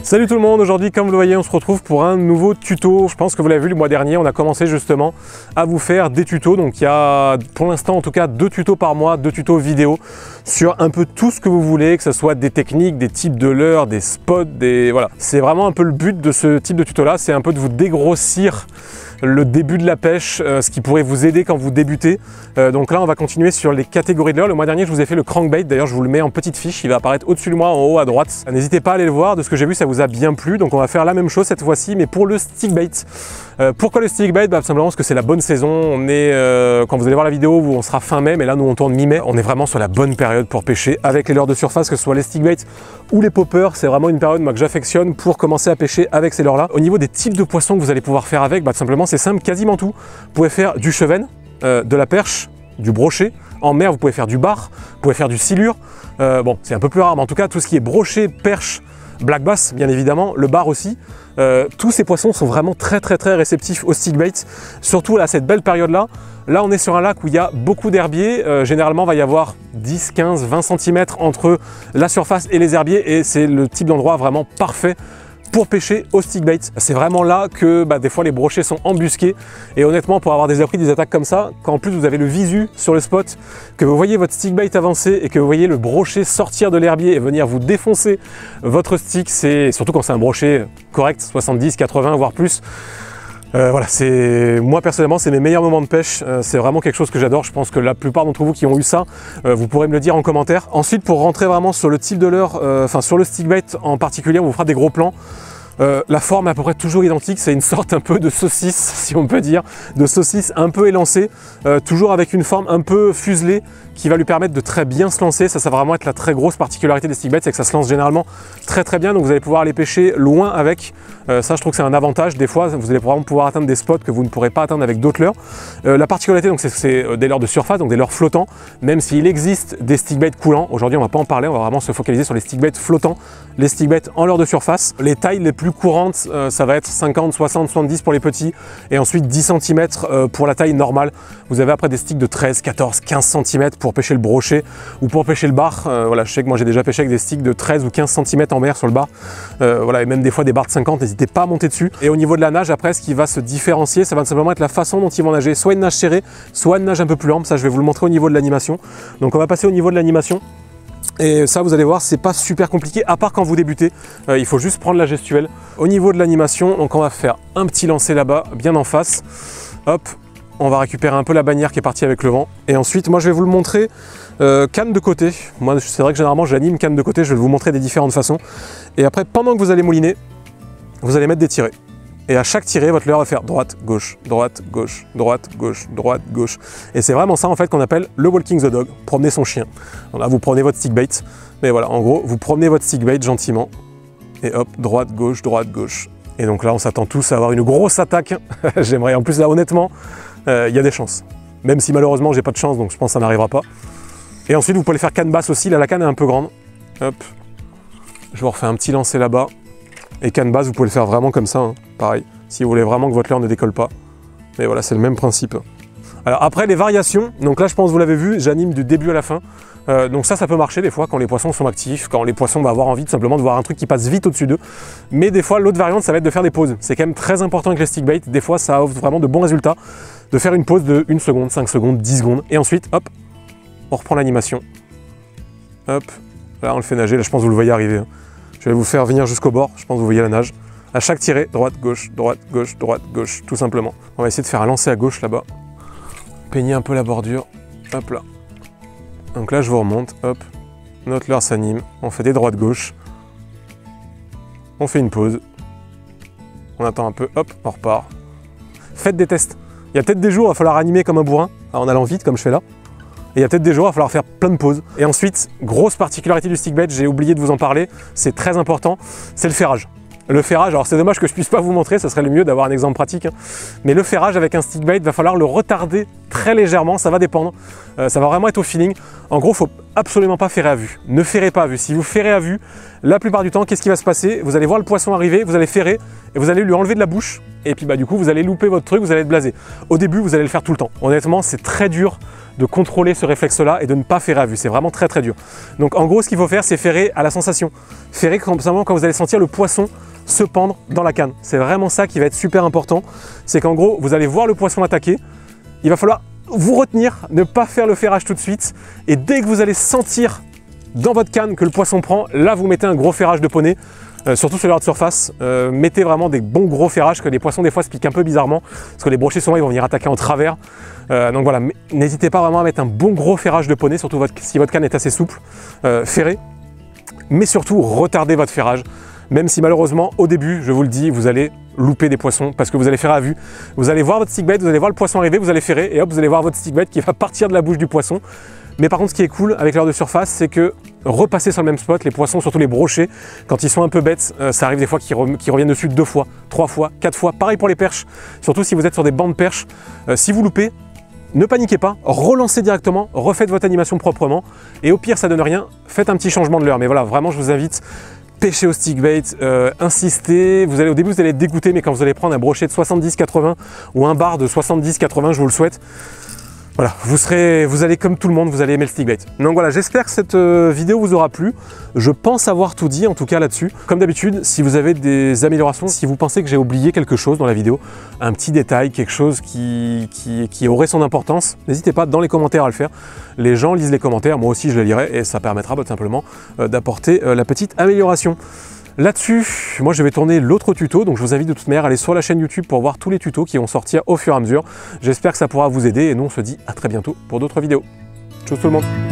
Salut tout le monde, aujourd'hui comme vous le voyez on se retrouve pour un nouveau tuto. Je pense que vous l'avez vu le mois dernier, on a commencé justement à vous faire des tutos. Donc il y a pour l'instant en tout cas 2 tutos par mois, 2 tutos vidéo sur un peu tout ce que vous voulez, que ce soit des techniques, des types de leurres, des spots, voilà. C'est vraiment un peu le but de ce type de tuto là, c'est un peu de vous dégrossir le début de la pêche, ce qui pourrait vous aider quand vous débutez. Donc là on va continuer sur les catégories de leurres. Le mois dernier je vous ai fait le crankbait, d'ailleurs je vous le mets en petite fiche, il va apparaître au-dessus de moi en haut à droite. N'hésitez pas à aller le voir, de ce que j'ai vu ça vous a bien plu. Donc on va faire la même chose cette fois-ci mais pour le stickbait. Pourquoi le stickbait? Simplement parce que c'est la bonne saison. On est, quand vous allez voir la vidéo, on sera fin mai, mais là nous on tourne mi-mai. On est vraiment sur la bonne période pour pêcher avec les leurres de surface, que ce soit les stickbaits ou les poppers. C'est vraiment une période moi, que j'affectionne pour commencer à pêcher avec ces leurres-là. Au niveau des types de poissons que vous allez pouvoir faire avec, tout simplement c'est simple, quasiment tout. Vous pouvez faire du chevenne, de la perche, du brochet. En mer, vous pouvez faire du bar, vous pouvez faire du silure. Bon, c'est un peu plus rare, mais en tout cas, tout ce qui est brochet, perche, black bass, bien évidemment, le bar aussi. Tous ces poissons sont vraiment très réceptifs au stickbait, surtout à cette belle période-là. Là, on est sur un lac où il y a beaucoup d'herbiers. Généralement, il va y avoir 10, 15, 20 cm entre la surface et les herbiers, et c'est le type d'endroit vraiment parfait pour pêcher au stickbait. C'est vraiment là que des fois les brochets sont embusqués, et honnêtement pour avoir déjà pris des attaques comme ça, quand en plus vous avez le visu sur le spot, que vous voyez votre stickbait avancer et que vous voyez le brochet sortir de l'herbier et venir vous défoncer votre stick, c'est surtout quand c'est un brochet correct, 70, 80 voire plus. Voilà, moi personnellement c'est mes meilleurs moments de pêche, c'est vraiment quelque chose que j'adore. Je pense que la plupart d'entre vous qui ont eu ça, vous pourrez me le dire en commentaire. Ensuite, pour rentrer vraiment sur le type de leurre, sur le stickbait en particulier, on vous fera des gros plans. La forme est à peu près toujours identique, c'est une sorte un peu de saucisse, si on peut dire, de saucisse un peu élancée, toujours avec une forme un peu fuselée qui va lui permettre de très bien se lancer. Ça va vraiment être la très grosse particularité des stickbaits, c'est que ça se lance généralement très bien, donc vous allez pouvoir aller pêcher loin avec. Ça je trouve que c'est un avantage. Des fois vous allez vraiment pouvoir atteindre des spots que vous ne pourrez pas atteindre avec d'autres leurres. La particularité donc c'est des leurres de surface, donc des leurres flottants, même s'il existe des stickbaits coulants. Aujourd'hui on va pas en parler, on va vraiment se focaliser sur les stickbaits flottants, les stickbaits en leurre de surface. Les tailles les plus courantes, ça va être 50, 60, 70 pour les petits, et ensuite 10 cm pour la taille normale. Vous avez après des sticks de 13, 14, 15 cm pour pêcher le brochet ou pour pêcher le bar. Voilà, je sais que moi j'ai déjà pêché avec des sticks de 13 ou 15 cm en mer sur le bar. Voilà, et même des fois des bars de 50, n'hésitez pas à monter dessus. Et au niveau de la nage, après, ce qui va se différencier, ça va simplement être la façon dont ils vont nager, soit une nage serrée, soit une nage un peu plus ample. Ça, je vais vous le montrer au niveau de l'animation. Donc on va passer au niveau de l'animation. Et ça, vous allez voir, c'est pas super compliqué, à part quand vous débutez. Il faut juste prendre la gestuelle. Au niveau de l'animation, donc on va faire un petit lancer là-bas, bien en face. Hop, on va récupérer un peu la bannière qui est partie avec le vent. Et ensuite, moi, je vais vous le montrer canne de côté. Moi, c'est vrai que généralement, j'anime canne de côté. Je vais vous montrer des différentes façons. Et après, pendant que vous allez mouliner, vous allez mettre des tirets. Et à chaque tirée, votre leurre va faire droite, gauche, droite, gauche, droite, gauche, droite, gauche. Et c'est vraiment ça en fait qu'on appelle le walking the dog, promener son chien. Donc là, vous prenez votre stickbait, mais voilà, en gros, vous promenez votre stickbait gentiment. Et hop, droite, gauche, droite, gauche. Et donc là, on s'attend tous à avoir une grosse attaque. J'aimerais, en plus là, honnêtement, il y a des chances. Même si malheureusement, j'ai pas de chance, donc je pense que ça n'arrivera pas. Et ensuite, vous pouvez faire canne basse aussi. Là, la canne est un peu grande. Hop, je vous refais un petit lancer là-bas. Et canne basse, vous pouvez le faire vraiment comme ça, hein. Pareil, si vous voulez vraiment que votre leurre ne décolle pas. Mais voilà, c'est le même principe. Alors après, les variations, donc là, je pense que vous l'avez vu, j'anime du début à la fin. Donc ça peut marcher des fois quand les poissons sont actifs, quand les poissons vont avoir envie simplement de voir un truc qui passe vite au-dessus d'eux. Mais des fois, l'autre variante, ça va être de faire des pauses. C'est quand même très important avec les stickbaits. Des fois, ça offre vraiment de bons résultats. De faire une pause de 1 seconde, 5 secondes, 10 secondes. Et ensuite, hop, on reprend l'animation. Hop, là, on le fait nager. Là, je pense que vous le voyez arriver, hein. Je vais vous faire venir jusqu'au bord, je pense que vous voyez la nage. À chaque tirée, droite, gauche, droite, gauche, droite, gauche, tout simplement. On va essayer de faire un lancer à gauche là-bas. Peigner un peu la bordure, hop là. Donc là, je vous remonte, hop. Notre leurre s'anime, on fait des droites gauche. On fait une pause. On attend un peu, hop, on repart. Faites des tests. Il y a peut-être des jours où il va falloir animer comme un bourrin, en allant vite, comme je fais là. Et il y a peut-être des jours où il va falloir faire plein de pauses. Et ensuite, grosse particularité du stickbait, j'ai oublié de vous en parler, c'est très important, c'est le ferrage. Le ferrage, alors c'est dommage que je puisse pas vous montrer, ça serait le mieux d'avoir un exemple pratique, hein. Mais le ferrage avec un stickbait, il va falloir le retarder très légèrement, ça va dépendre. Ça va vraiment être au feeling. En gros, il ne faut absolument pas ferrer à vue. Ne ferrez pas à vue. Si vous ferrez à vue, la plupart du temps, qu'est-ce qui va se passer? Vous allez voir le poisson arriver, vous allez ferrer et vous allez lui enlever de la bouche. Et puis du coup, vous allez louper votre truc, vous allez être blasé. Au début, vous allez le faire tout le temps. Honnêtement, c'est très dur de contrôler ce réflexe-là et de ne pas ferrer à vue. C'est vraiment très très dur. Donc en gros, ce qu'il faut faire, c'est ferrer à la sensation. Ferrer simplement quand vous allez sentir le poisson se pendre dans la canne. C'est vraiment ça qui va être super important. C'est qu'en gros, vous allez voir le poisson attaquer. Il va falloir vous retenir, ne pas faire le ferrage tout de suite. Et dès que vous allez sentir dans votre canne que le poisson prend, là vous mettez un gros ferrage de poney. Surtout sur les de surface, mettez vraiment des bons gros ferrages, que les poissons des fois se piquent un peu bizarrement, parce que les brochets souvent ils vont venir attaquer en travers. Donc voilà, n'hésitez pas vraiment à mettre un bon gros ferrage de poney, surtout si votre canne est assez souple, ferrez, mais surtout retardez votre ferrage, même si malheureusement au début, je vous le dis, vous allez louper des poissons parce que vous allez faire à vue. Vous allez voir votre stickbait, vous allez voir le poisson arriver, vous allez ferrer et hop, vous allez voir votre stickbait qui va partir de la bouche du poisson. Mais par contre, ce qui est cool avec l'heure de surface, c'est que repasser sur le même spot, les poissons, surtout les brochets, quand ils sont un peu bêtes, ça arrive des fois qu'ils reviennent dessus 2 fois, 3 fois, 4 fois. Pareil pour les perches, surtout si vous êtes sur des bancs de perches. Si vous loupez, ne paniquez pas, relancez directement, refaites votre animation proprement. Et au pire, ça donne rien, faites un petit changement de leurre. Mais voilà, vraiment, je vous invite, pêchez au stickbait, insistez. Au début, vous allez être dégoûté, mais quand vous allez prendre un brochet de 70-80 ou un bar de 70-80, je vous le souhaite, voilà, vous allez comme tout le monde, vous allez aimer le stickbait. Donc voilà, j'espère que cette vidéo vous aura plu. Je pense avoir tout dit en tout cas là-dessus. Comme d'habitude, si vous avez des améliorations, si vous pensez que j'ai oublié quelque chose dans la vidéo, un petit détail, quelque chose qui aurait son importance, n'hésitez pas dans les commentaires à le faire. Les gens lisent les commentaires, moi aussi je les lirai et ça permettra tout simplement d'apporter la petite amélioration. Là-dessus, moi je vais tourner l'autre tuto, donc je vous invite de toute manière à aller sur la chaîne YouTube pour voir tous les tutos qui vont sortir au fur et à mesure. J'espère que ça pourra vous aider et nous on se dit à très bientôt pour d'autres vidéos. Ciao tout le monde!